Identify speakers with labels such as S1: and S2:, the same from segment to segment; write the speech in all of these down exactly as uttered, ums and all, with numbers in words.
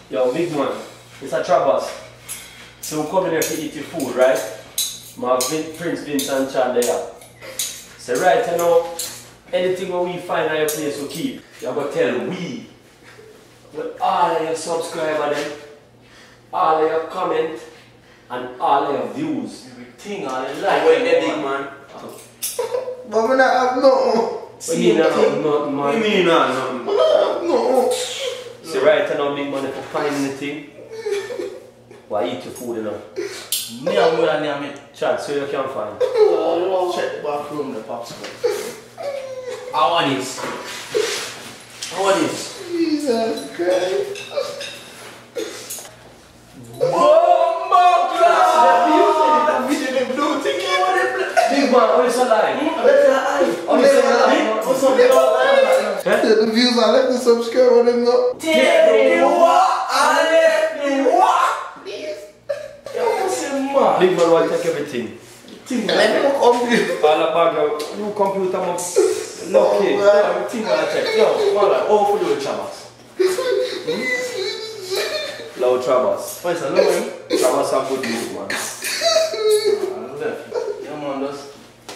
S1: Yo, big man, it's a Trabass. So we come in here to eat your food, right? My Vin Prince Vincent Chan there. So right you know, anything what we find at your place we keep. You're going to tell we, with all of your subscribers, them, all of your comment, and all of your views.
S2: Everything, all the life. Wait, that big man.
S3: But we not have no.
S1: What you mean not have nothing, man?
S2: What you mean not nothing?
S3: We not have no.
S1: See right now, big man, if you find anything, why eat your food, you know?
S2: Me and me and me.
S1: Chad, so you can find.
S3: Oh,
S2: Check the back room, the popsicle. How want this? How want this?
S3: Jesus Christ.
S2: Bomba class!
S1: Big man, what is a lie? What is a lie? What's up,
S3: The views I let the subscribe them know.
S2: Take the walk and let me walk! Yo, what's the man?
S1: Big man want to take everything.
S3: Let me come here.
S1: All the bag of new computer, man. Lucky.
S2: Everything I check. Yo, man, like, all for the Trabass.
S1: Loud Trabass.
S2: What's the name?
S1: Trabass have good music, man.
S2: I love it. Yeah, man, that's...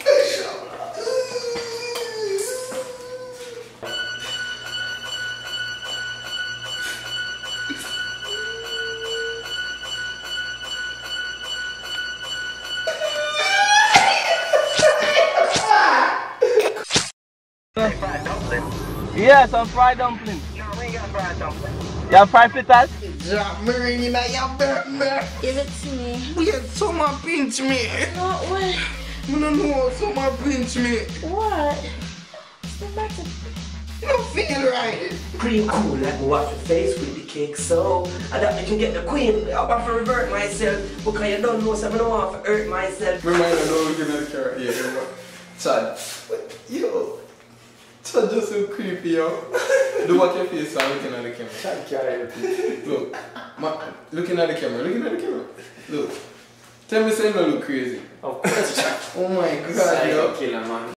S4: Yeah, some fried dumplings.
S5: No, we ain't got fried dumplings.
S4: You have fried fritters?
S3: Drop me ring in your back.
S6: Give it to me.
S3: Wait, someone pinch me.
S6: No, what?
S3: I don't know, someone pinch me.
S6: What? What's the matter?
S3: You don't feel right.
S5: Pretty cool, like me wash your face with the cake, so I that I can get the queen. I want to revert myself because you don't know, so I don't want to hurt myself.
S3: Remember, I know we're gonna carry here, remember? Chad, yo, Chad just so creepy, yo. Look at your face, I'm looking at the camera.
S1: Chad carry everything.
S3: Look, ma, looking at the camera, looking at the camera. Look, tell me, say you don't look crazy.
S1: Of course, Chad.
S3: Oh my god,
S2: Psycho
S3: yo.
S2: killer, man.